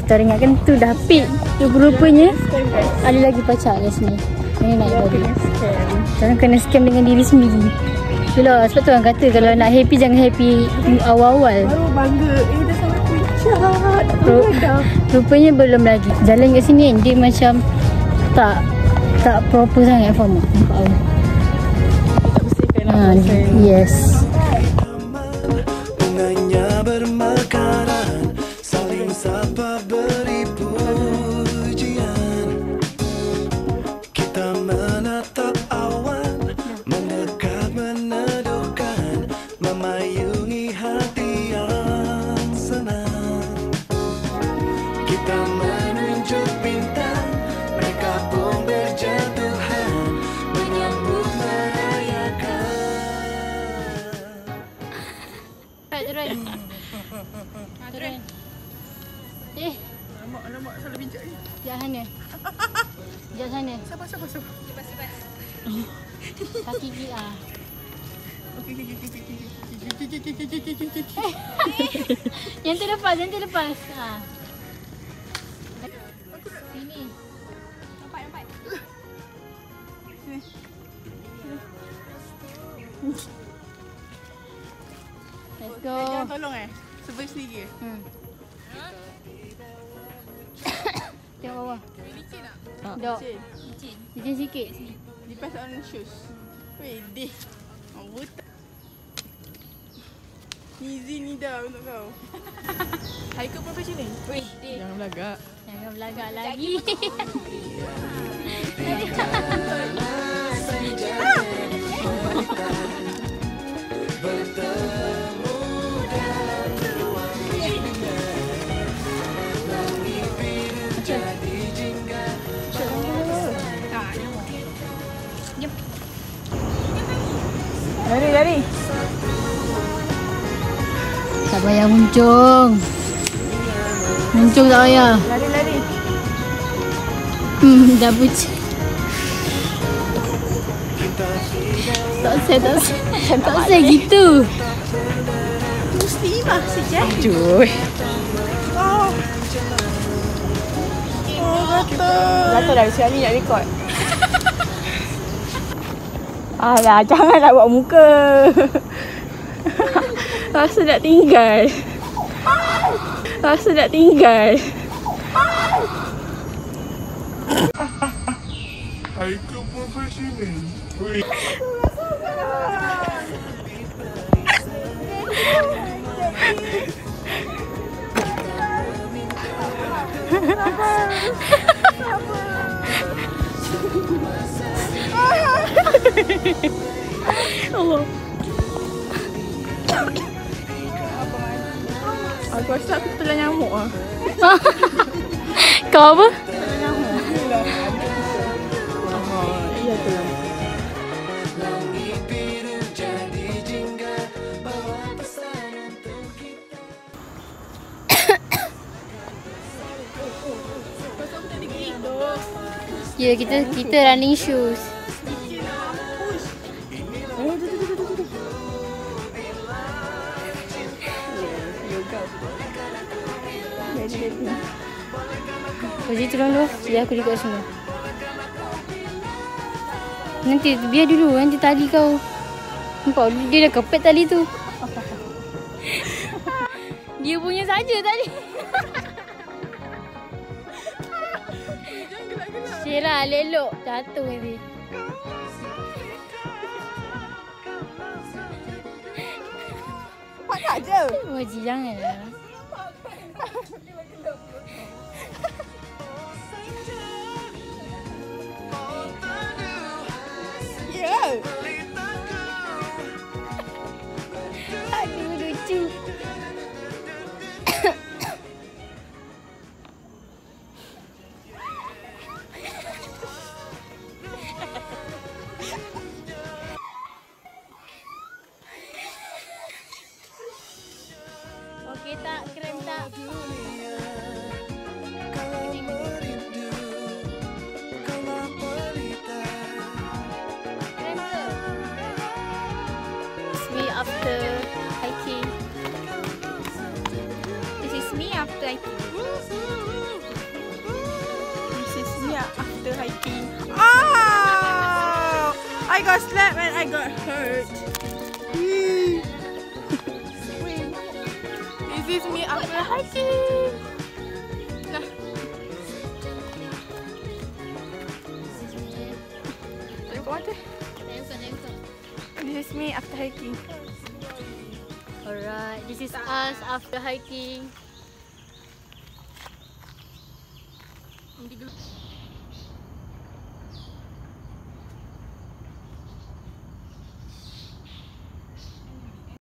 Kita ingatkan tu dah peak. Rupanya ada lagi pacar kat sini. Ni naik lagi. Jangan kena scam dengan diri sendiri. Itulah sebab tu orang kata kalau nak happy jangan happy awal-awal. Baru bangga. Dah sampai puncak. Rupanya belum lagi. Jalan kat sini kan dia macam tak proper sangat, faham tak? Nampak awal. Tak bersihkan lah. Yes. Turun. Alamak, salah bincang ni. Sekejap sana. Sekejap sana. Sabar. Kaki kiri ah. Okey. Yang terlepas. Ha. Sini. Nampak. Let's go. Jangan tolong Sebab sendiri Tengok bawah. Licin tak? Dok. Licin sikit. Lipas on shoes. Weh, deh. Buta. Easy ni dah untuk kau. Haikal profesional. Weh, deh. Jangan belagak lagi. Lari. Tak payah muncung. Muncung tak payah. Lari. Dah pucuk. Tak saya gitu. Muslimah sejak. Aduh. Gatal dah sekali nak rekod. Alah, janganlah buat muka. Rasa nak tinggal. Haikal profesional. Allah. Aku rasa aku telan nyamuk ah. Kau apa? Telan nyamuk. Iya tu lah. Ya, kita running shoes. Jadi turun dulu, biar aku record semua. Nanti biar dulu, nanti tali kau. Nampak dia dah kepet tali tu. Dia punya saja tali. Syirah, lelok. Jatuh nanti. Pakai je. Moji, janganlah. Ya. Aduh, lucu. Okey tak? Keren tak? After hiking. This is me after hiking. hiking. Oh! I got slapped and I got hurt. Wait. This is me after hiking. Nah. This is me after hiking. Alright, this is us after hiking.